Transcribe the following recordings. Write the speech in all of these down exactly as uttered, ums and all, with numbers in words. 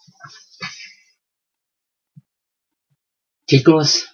Chicos,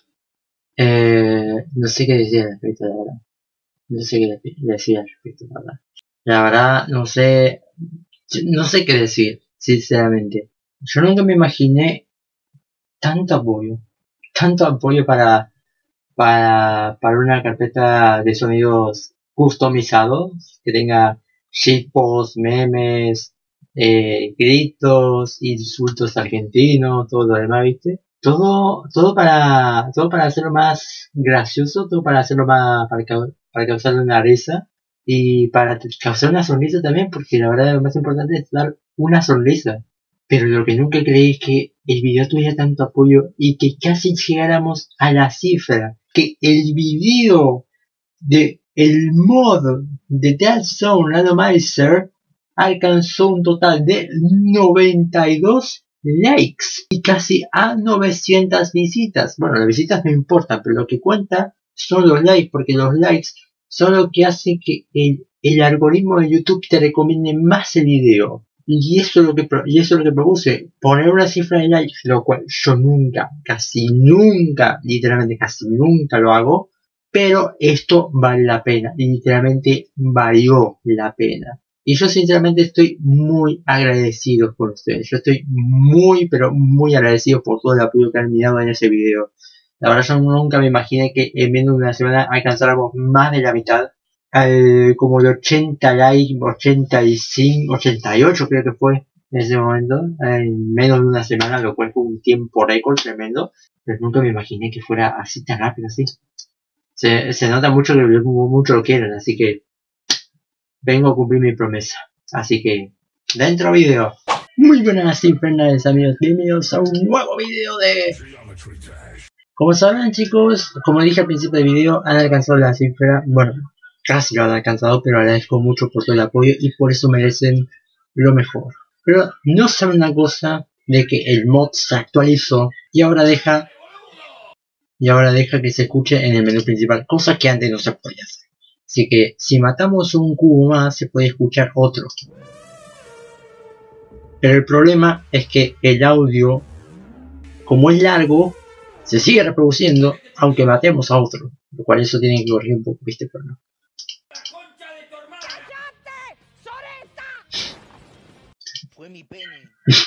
eh, no sé qué decir al respecto, la verdad. No sé qué decir al respecto, la verdad. La verdad, no sé, no sé qué decir, sinceramente. Yo nunca me imaginé tanto apoyo, tanto apoyo para, para, para una carpeta de sonidos customizados, que tenga shitposts, memes, eh, gritos, insultos argentinos, todo lo demás, ¿viste? Todo, todo para, todo para hacerlo más gracioso, todo para hacerlo más, para, para causarle una risa y para causar una sonrisa también, porque la verdad lo más importante es dar una sonrisa. Pero lo que nunca creí es que el video tuviera tanto apoyo y que casi llegáramos a la cifra, que el video de el mod de Dead Zone Randomizer alcanzó un total de noventa y dos likes y casi a novecientas visitas. Bueno, las visitas no importan, pero lo que cuenta son los likes, porque los likes son lo que hace que el, el algoritmo de YouTube te recomiende más el video. Y eso es lo que y eso es lo que propuse, poner una cifra de likes, lo cual yo nunca, casi nunca, literalmente casi nunca lo hago. Pero esto vale la pena, y literalmente valió la pena. Y yo sinceramente estoy muy agradecido por ustedes. Yo estoy muy, pero muy agradecido por todo el apoyo que han dado en ese video. La verdad yo nunca me imaginé que en menos de una semana alcanzáramos más de la mitad. Eh, como de ochenta likes, ochenta y cinco, ochenta y ocho creo que fue en ese momento. En menos de una semana, lo cual fue un tiempo récord tremendo. Pero nunca me imaginé que fuera así tan rápido, así. Se, se nota mucho que mucho lo quieren, así que vengo a cumplir mi promesa. Así que, dentro video. Muy buenas infernales amigos, bienvenidos a un nuevo video de... Como sabrán chicos, como dije al principio del video, han alcanzado la cifra, bueno, casi lo han alcanzado, pero agradezco mucho por todo el apoyo y por eso merecen lo mejor. Pero no saben una cosa, de que el mod se actualizó y ahora deja... Y ahora deja que se escuche en el menú principal, cosa que antes no se podía hacer. Así que si matamos un cubo más, se puede escuchar otro. Pero el problema es que el audio, como es largo, se sigue reproduciendo, aunque matemos a otro. Lo cual eso tiene que corregir un poco, ¿viste? Pero no. Fue mi pene.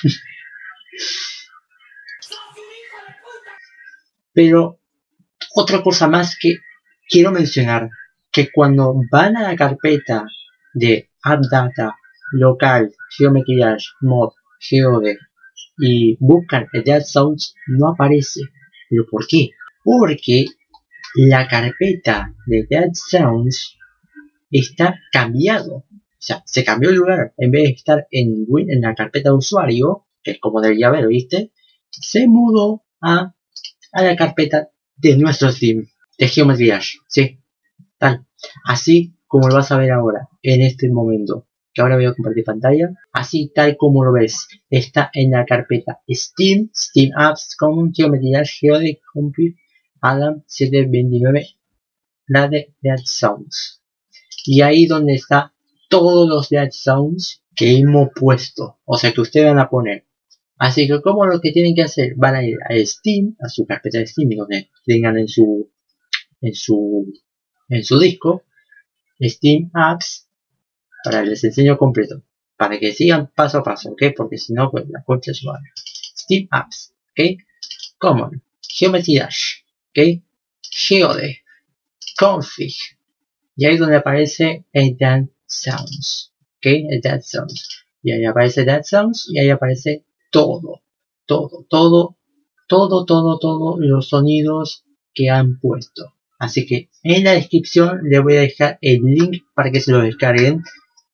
Pero otra cosa más que quiero mencionar, que cuando van a la carpeta de AppData, local, Geometry Dash, mod, Geode y buscan el Dead Sounds, no aparece. ¿Pero por qué? Porque la carpeta de Dead Sounds está cambiado. O sea, se cambió el lugar. En vez de estar en, en la carpeta de usuario, que es como debería haber, ¿viste? Se mudó a, a la carpeta de nuestro Steam, de Geometry Dash, sí, tal, así como lo vas a ver ahora, en este momento, que ahora voy a compartir pantalla, así tal como lo ves, está en la carpeta Steam, Steam Apps, Common, Geometry Dash, Geode, Compute, Adam setecientos veintinueve, la de Dead Sounds, y ahí donde está todos los Dead Sounds que hemos puesto, o sea que ustedes van a poner. Así que como lo que tienen que hacer, van a ir a Steam, a su carpeta de Steam, donde tengan en su en su en su disco Steam Apps, para que les enseño completo, para que sigan paso a paso, ok, porque si no pues la concha es madre. Steam Apps, ok, Common, Geometry Dash, ok, Geode, Config, y ahí donde aparece el Dead Sounds, ok, el Dead Sounds, y ahí aparece Dead Sounds, y ahí aparece todo, todo, todo, todo, todo, todo los sonidos que han puesto. Así que en la descripción les voy a dejar el link para que se lo descarguen.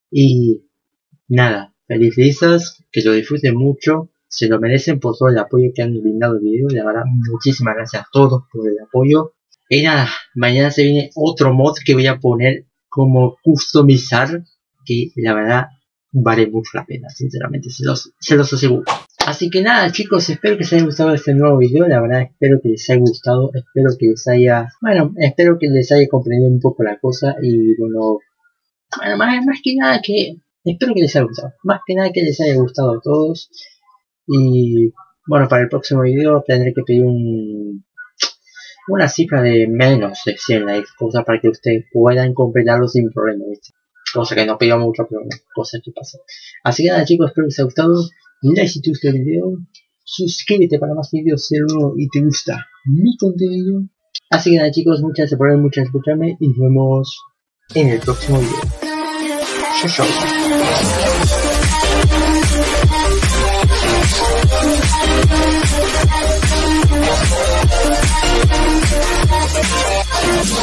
Y nada, feliz risas, que lo disfruten mucho, se lo merecen por todo el apoyo que han brindado el video. La verdad, muchísimas gracias a todos por el apoyo. Y nada, mañana se viene otro mod que voy a poner como customizar, que la verdad vale mucho la pena, sinceramente, se los, se los aseguro. Así que nada chicos, espero que les haya gustado este nuevo video, la verdad espero que les haya gustado, espero que les haya, bueno, espero que les haya comprendido un poco la cosa y bueno, bueno más, más que nada que, espero que les haya gustado, más que nada que les haya gustado a todos Y bueno, para el próximo video tendré que pedir un, una cifra de menos de cien likes, cosa para que ustedes puedan completarlo sin problema, ¿viste? Cosa que no pido mucho, pero bueno, cosas que pasan. Así que nada chicos, espero que les haya gustado. Like si te gusta el video, suscríbete para más videos si no y te gusta mi contenido. Así que nada chicos, muchas gracias por ver, muchas gracias por escucharme y nos vemos en el próximo video. Chao, chao.